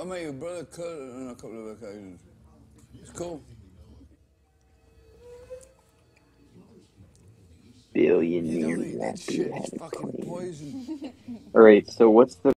I met your brother Kurt on a couple of occasions. It's cool. Billionaire You don't eat that won't be shit. It's having fucking plans. poison. Alright, so what's the